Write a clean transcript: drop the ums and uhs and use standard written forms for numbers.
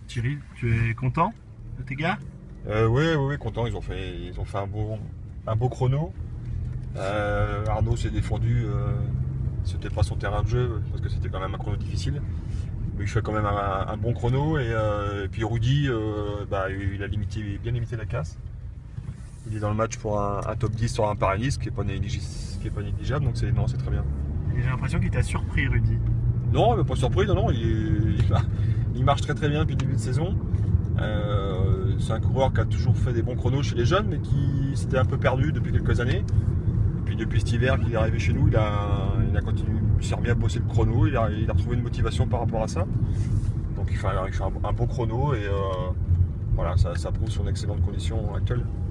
Thierry, tu es content de tes gars? Oui, content. Ils ont fait un beau chrono. Arnaud s'est défendu. C'était pas son terrain de jeu parce que c'était quand même un chrono difficile. Mais il fait quand même un bon chrono. Et puis Rudy, il a bien limité la casse. Il est dans le match pour un top 10 sur un Paris-Nice qui est pas négligeable. Donc non, c'est très bien. J'ai l'impression qu'il t'a surpris, Rudy. Non, mais pas surpris. Non, il marche très bien depuis le début de saison. C'est un coureur qui a toujours fait des bons chronos chez les jeunes, mais qui s'était un peu perdu depuis quelques années. Et puis depuis cet hiver qu'il est arrivé chez nous, il a continué, il s'est remis à bosser le chrono, il a retrouvé une motivation par rapport à ça. Donc il fait un bon chrono et voilà, ça prouve son excellente condition actuelle.